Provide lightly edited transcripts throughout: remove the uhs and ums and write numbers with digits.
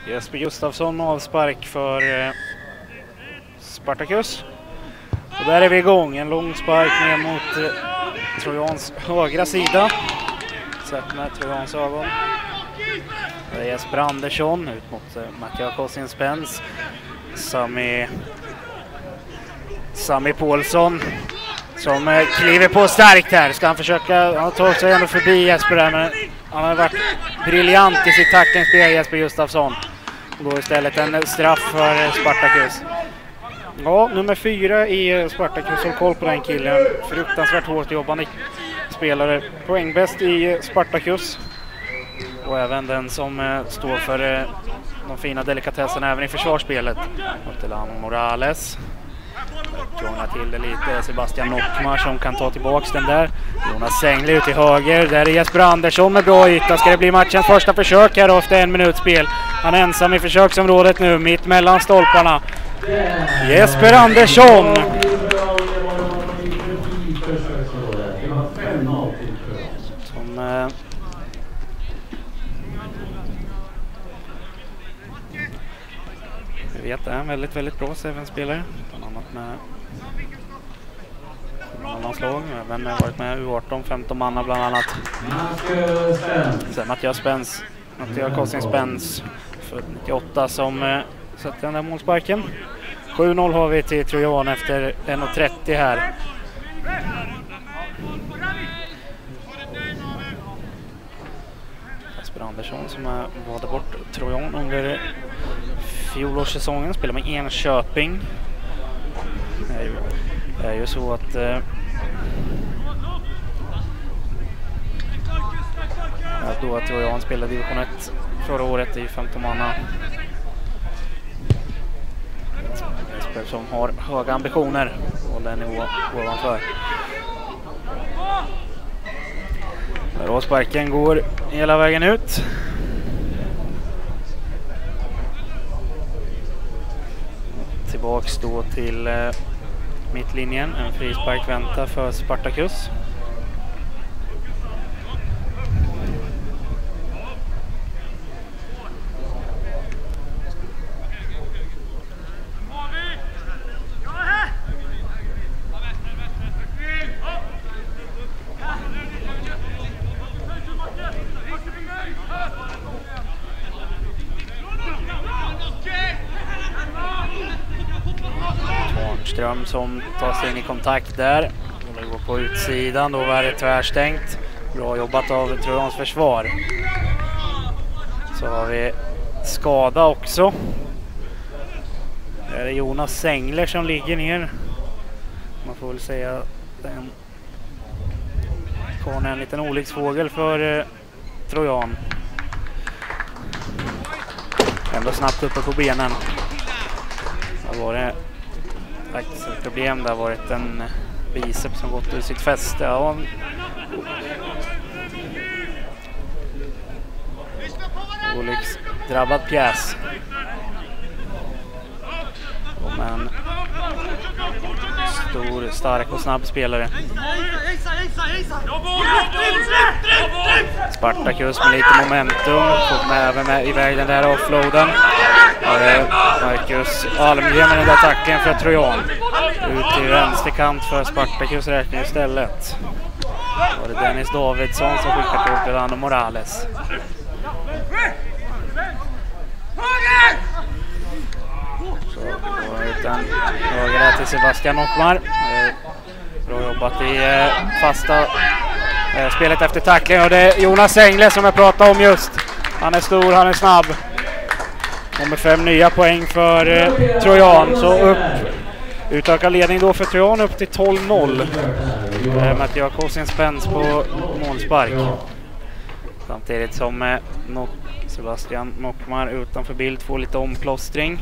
Jesper Gustafsson avspark för Spartacus. Och där är vi igång. En lång spark ner mot Trojans högra sida. Sett med Trojans ögon. Det är Jesper Andersson ut mot Mattia Kossin-Spens. Sami Paulsson som kliver på starkt här. Ska han försöka, han tar sig ändå förbi Jesper där, men han har varit briljant i sitt tacklingsspel, Jesper Gustafsson. Går istället en straff för Spartacus. Ja, nummer 4 i Spartacus, håll koll på den killen. Fruktansvärt hårt jobbande spelare. Poängbäst i Spartacus. Och även den som står för de fina delikatesserna även i försvarsspelet. Ottelano Morales. Krånglar till det lite. Sebastian Nockmar som kan ta tillbaks den där. Jonas Sängli ut i höger. Där är Jesper Andersson med bra yta. Ska det bli matchens första försök här efter 1 minuts spel. Han är ensam i försöksområdet nu, mitt mellan stolparna. Jesper Andersson. Som vi vet är en väldigt, väldigt bra Seven-spelare. Bland annat med landslag. Även varit med U18, 15 manna bland annat. Sen Mattias Kossin-Spens för 98 som sätter den där målsparken. 7-0 har vi till Trojan efter 1:30 här. Jesper Andersson som valde bort Trojan under fjolårssäsongen, spelar med Enköping. Det är ju så att då att Trojan spelade division 1 förra året i 15 manna. Jesper som har höga ambitioner och den nivå ovanför. Råsparken går hela vägen ut. Tillbaks då till mittlinjen. En frispark väntar för Spartacus. Ström som tar sig in i kontakt där. Och det går på utsidan, då var det tvärstängt. Bra jobbat av Trojans försvar. Så har vi skada också. Det är Jonas Sängler som ligger ner. Man får väl säga den kan en liten olycksfågel för Trojan. Ändå snabbt uppe på benen. Det var det faktiskt ett problem. Det har varit en bicep som gått ur sitt fäste. Ja. Olycksdrabbad pjäs. Men stor, stark och snabb spelare. Spartacus med lite momentum. Får med även iväg den där offloaden. Marcus Almgren med den där tacklingen för Trojan. Ut i vänsterkant för Spartacus räkning istället. Och det är Dennis Davidsson som skickar på Ottelano Morales. Så går ut en höger till Sebastian Nockmar. Bra jobbat i fasta spelet efter tackling. Och det är Jonas Engle som jag pratade om just. Han är stor, han är snabb. Kommer 5 nya poäng för Trojan. Så utökar ledning då för Trojan upp till 12-0. Mattia Kossin-Spens på målspark. Samtidigt som Sebastian Nockmar utanför bild får lite omplåstring.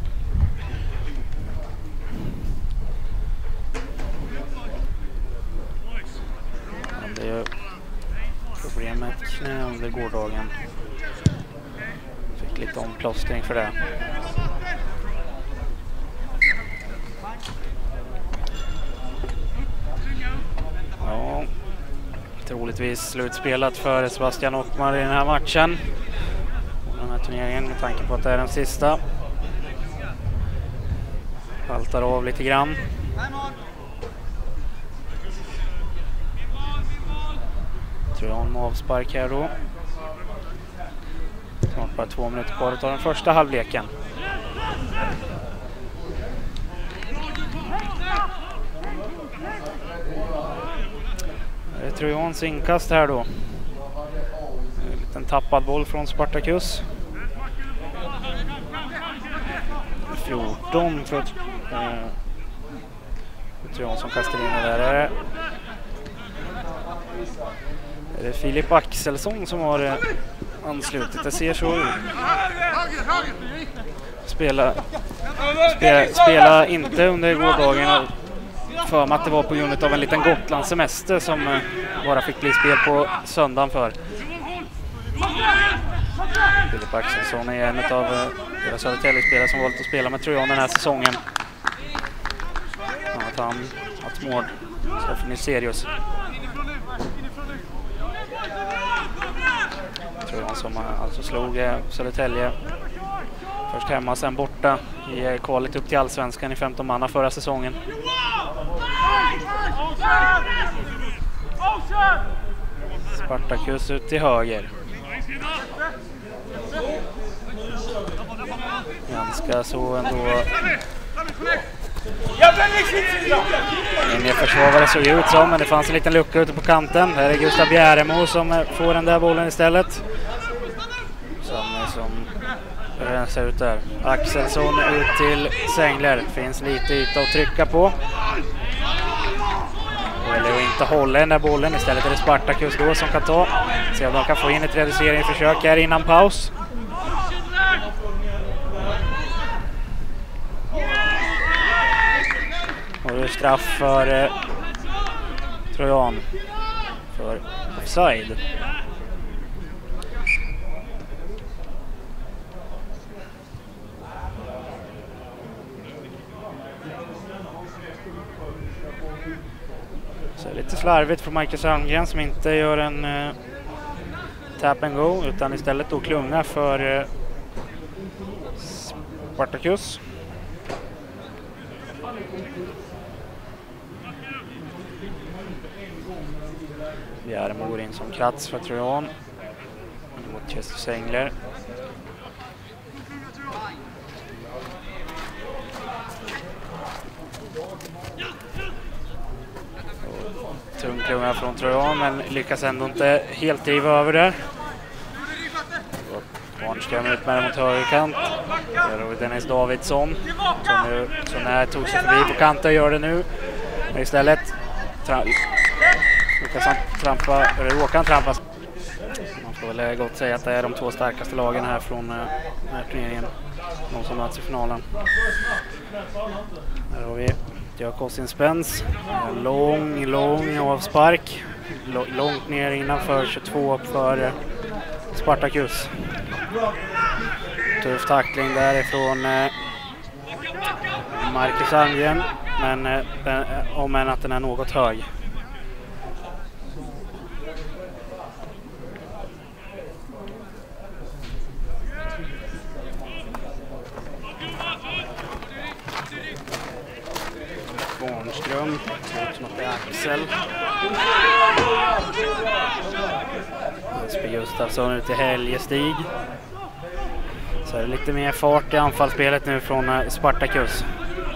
Det är ju problem med ett knä under gårdagen. Fick lite omplåstring för det. Ja, troligtvis slutspelat för Sebastian Nockmar i den här matchen. Den här turneringen med tanke på att det är den sista. Haltar av lite grann. Trojan med avspark här då. Snart bara 2 minuter kvar av den första halvleken. Det är Trojans inkast här då. En liten tappad boll från Spartacus. 14 för Trojan som kastar in det där. Det är Filip Axelsson som har anslutit. Det ser så ut. Spela inte under gårdagen. För mig att det var på grund av en liten Gotlandssemester som bara fick bli spel på söndagen för. Filip Axelsson är en av deras Södertälje-spelare som valt att spela med Trojan den här säsongen. Att mål Stefan Niserius. Trojan som alltså slog Södertälje först hemma, sen borta i kvalet upp till Allsvenskan i 15 manna förra säsongen. Spartacus ut till höger. Ganska så ändå. Ingen försvarare såg ut som, men det fanns en liten lucka ute på kanten. Här är Gustav Bjäremo som får den där bollen istället. Som rensar ut där. Axelsson ut till Sängler. Finns lite yta att trycka på. Eller att inte hålla den där bollen. Istället är det Spartacus då som kan ta. Se om de kan få in ett reduceringsförsök här innan paus. Och det är straff för Trojan för offside. Så lite slarvigt för Marcus Almgren som inte gör en tap and go utan istället då klunga för Spartacus. Bjäremo går in som krats för Trojan mot Chester Sängler. Tung klunga från Trojan men lyckas ändå inte helt driva över där. Barnström ut med mot högerkant. Där har vi Dennis Davidsson som när tog sig förbi på kanten och gör det nu. Men istället råkar han trampas. Man får väl gott säga att det är de 2 starkaste lagen här från den här turneringen. De som möts i finalen. Här har vi Diakosin Spens. Lång avspark. Långt ner innanför 22 för Spartacus. Tuff tackling därifrån Marcus Almgren. Men om än att den är något hög. Barnström mot Axel. Jesper Gustafsson ut till Helgestig. Så är det lite mer fart i anfallsspelet nu från Spartacus.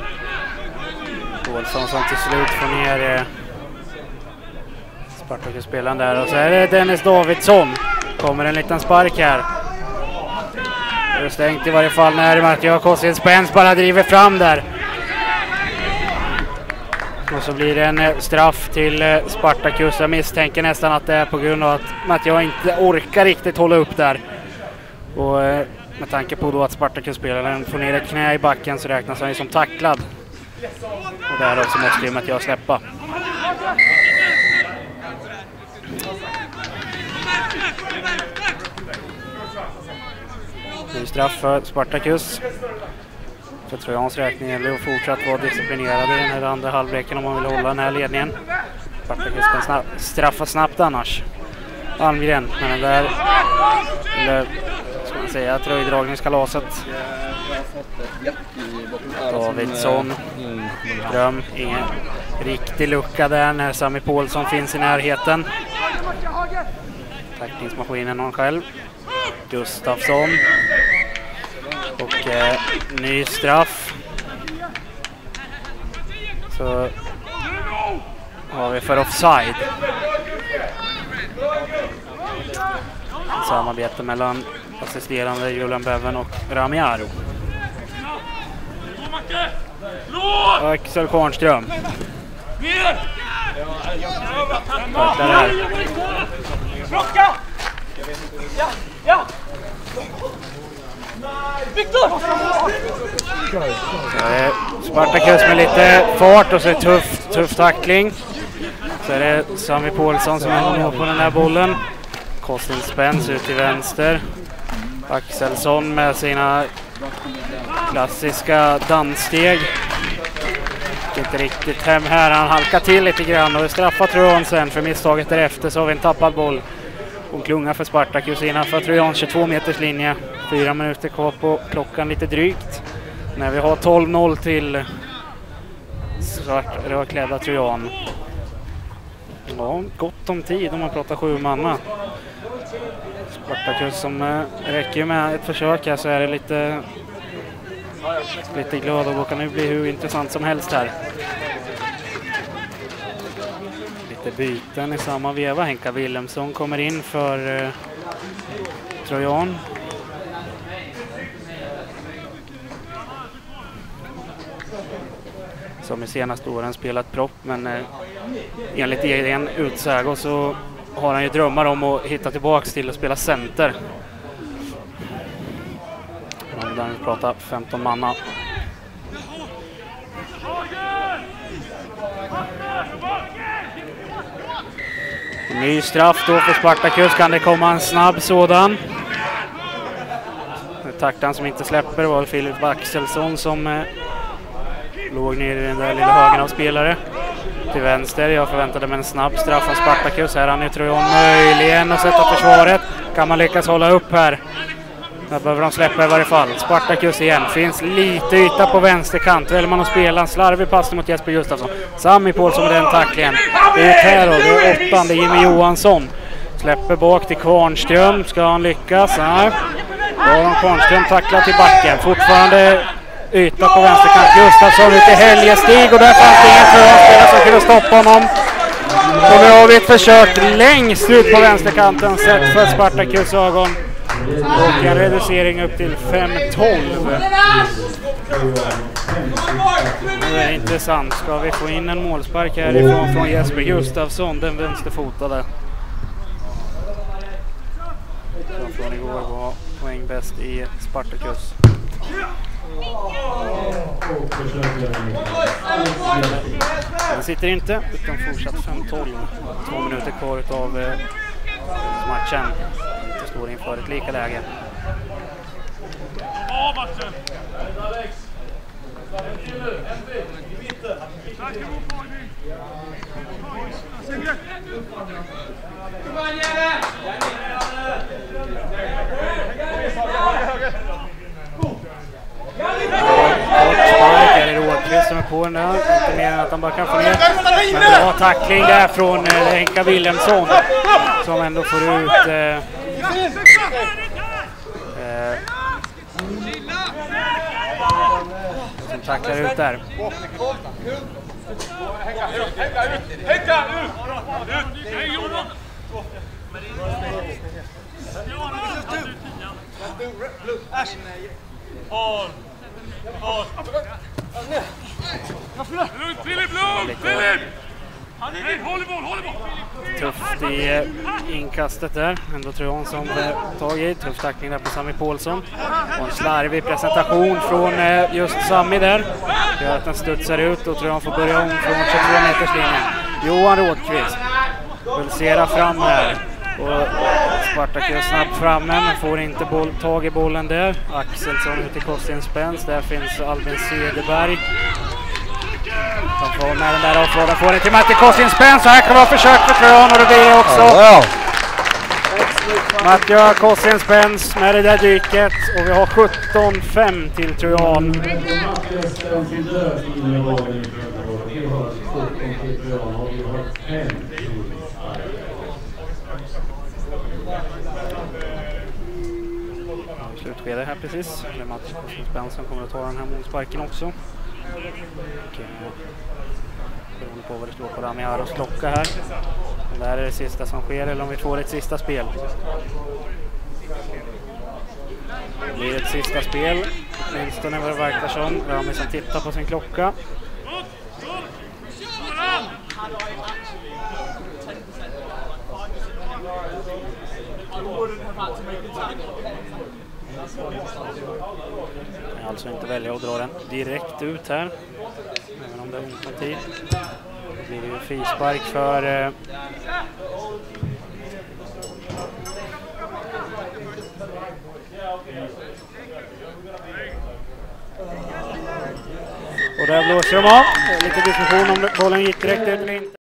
Olsson som till slut får ner Spartacus-spelaren där. Och så är det Dennis Davidsson. Kommer en liten spark här. Det är stängt i varje fall när Mattias Kossin Spens bara driver fram där. Och så blir det en straff till Spartacus. Jag misstänker nästan att det är på grund av att jag inte orkar riktigt hålla upp där. Och med tanke på då att Spartacus-spelaren får ner ett knä i backen så räknas han ju som tacklad. Och därav så måste ju Mattias släppa. Det är straff för Spartacus. För Trojans räkning gäller att fortsatt vara disciplinerade i den här andra halvleken om man vill hålla den här ledningen. Spartacus kan straffa snabbt annars. Almgren, men den där man säga, tröjdragningskalaset. Davidsson, Dröm, ingen riktig lucka där när Sami Paulsson finns i närheten. Tacklingsmaskinen har själv. Gustafsson. Och ny straff. Så har vi för offside. Samarbete mellan assisterande Julian Beven och Ramiaro. Axel Kvarnström. Tacklar Spartacus med lite fart och så tuff tackling. Så är det Sami Paulsson som är på den här bollen. Kostin Spens ut till vänster. Axelsson med sina klassiska danssteg. Inte riktigt hem här, han halkar till lite grann och straffar Trojan sen för misstaget därefter. Så har vi en tappad boll och klunga för Spartacus innanför Trojan 22 meters linje. 4 minuter kvar på klockan lite drygt. När vi har 12-0 till svart rödklädda Trojan. Ja, gott om tid om man pratar 7 manna. Spartacus som räcker med ett försök här, så är det lite glad och kan nu bli hur intressant som helst här. Lite byten i samma veva. Henka Wilhelmsson kommer in för Trojan. Som i senaste åren spelat propp, men enligt egen utsägo så har han ju drömmar om att hitta tillbaks till att spela center. Där vi pratar 15 manna. Ny straff då för Spartacus. Kan det komma en snabb sådan? Tacklan som inte släpper var Filip Axelsson som låg ner i den där lilla högen av spelare. Till vänster, jag förväntade mig en snabb straff från Spartacus. Här han är Trojan möjligen att sätta försvaret. Kan man lyckas hålla upp här? Där behöver de släppa i varje fall. Spartacus igen. Finns lite yta på vänsterkant. Väljer man att spela en slarvig passning mot Jesper Gustafsson. Sami Paulsson med den tacklingen. Ut här då. Det är 8:e Jimmy Johansson. Släpper bak till Kvarnström. Ska han lyckas? Nej. Då har Kvarnström tacklat till backen. Fortfarande yta på vänsterkant. Gustafsson ut i Helgestig. Och där fanns det ingen förhållspelare som kunde stoppa honom. Och nu har vi ett försök längst ut på vänsterkanten. Sett för Spartacus ögon. Och en reducering upp till 5-12. Det är intressant. Ska vi få in en målspark härifrån från Jesper Gustafsson, den vänsterfotade. Från igår var poäng bäst i Spartacus. Den sitter inte, utan fortsatt 5-12. 2 minuter kvar av matchen. Det står inför ett lika läge. Är det Rådqvist som är på den där? Inte mer än att han bara kan få ner. Men bra tackling där från Henka Wilhelmsson som ändå får ut som tacklar ut där. Henka ut! Tufft i inkastet där. Ändå Trojan som tag i. Tuff tackling där på Sami Paulsson. Och en slarvig presentation från just Sami där. Det gör att den studsar ut och Trojan får börja om från 22 meters linjen. Johan Rådqvist pulserar fram här. Och Spartacus snabbt framme men får inte tag i bollen där. Axelsson ut i Kostin Spens. Där finns Albin Cederberg. Han får med den där avfrågan. Får det till Matti Kostin Spens. Så här kan det vara försök för Trojan och det blir också Mattja Kossenspäns med det där dyket och vi har 17-5 till Trojan. Slutskede här precis. Det är Mattja Kossenspäns som kommer att ta den här målsparken också. Och, beroende på vad det står på Ramiaros klocka här. Det här är det sista som sker, eller om vi får ett sista spel. Det blir ett sista spel. Åtminstone vad det verkar som. Rami som tittar på sin klocka. Jag kan alltså inte välja att dra den direkt ut här. Även om det är ont om tid. Det blir ju frispark för och där blåser de av. Lite diskussion om bollen gick direkt ut eller inte.